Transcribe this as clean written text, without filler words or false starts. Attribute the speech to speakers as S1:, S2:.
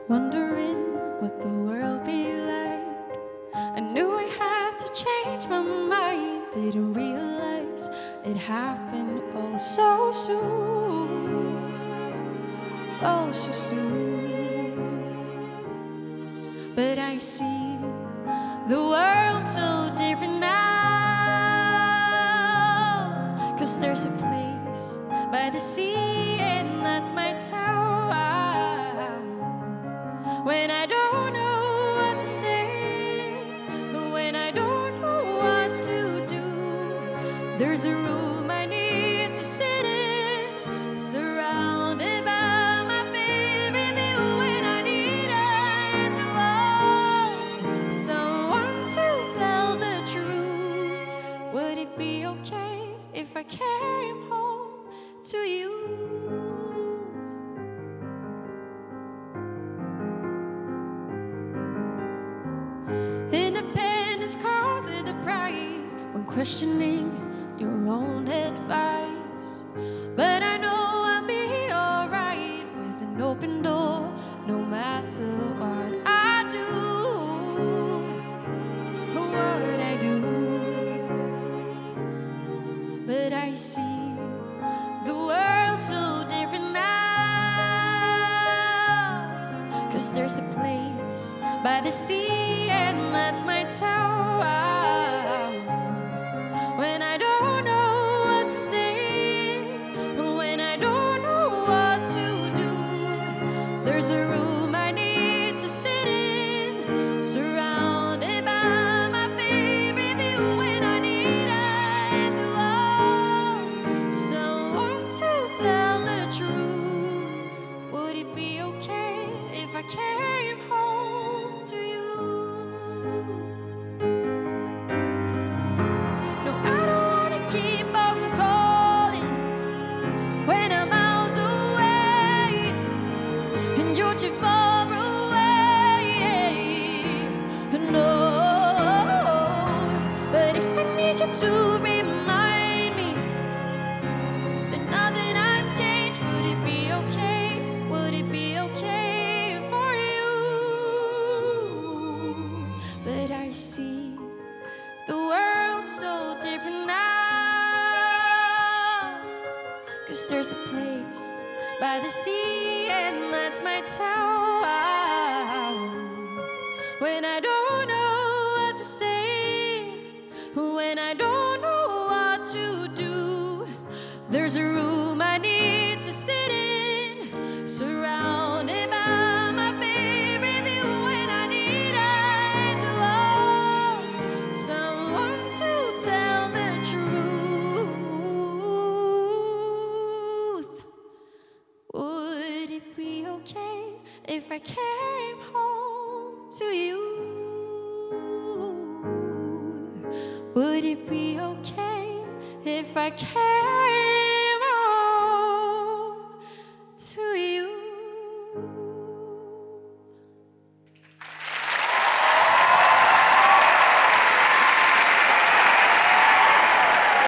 S1: wondering what the world be like. I knew I had to change my mind, didn't realize it happened all so soon, oh so soon. But I see the world so different now, 'cause there's a place by the sea and that's my town. When I don't know what to say, when I don't know what to do, there's a room I need to sit in, surrounded by my favorite view. When I need a hand to hold, someone to tell the truth. Would it be okay if I came home to you? Independence comes with a price when questioning your own advice. But I know I'll be alright with an open door, no matter what I do, what I do. But I see the world so different now, 'cause there's a place by the sea and that's my town. When I don't know what to say, when I don't know what to do, there's a room I need to sit in, surrounded by my favorite view. When I need a hand to hold, someone to tell the truth. Would it be okay if I came home to you? No, I don't wanna keep on calling when I'm miles away and you're too far away. No, but if I need you to remind me that nothing has changed, would it be okay? Would it be okay for you? But I see the world so different now, 'cause there's a place by the sea and that's my town. When I don't know what to say, when I don't know what to do, there's a room I need to sit in, surrounded by my favorite view. When I need a hand to hold, someone to tell the truth. Would it be okay if I came home to you? Would it be okay if I came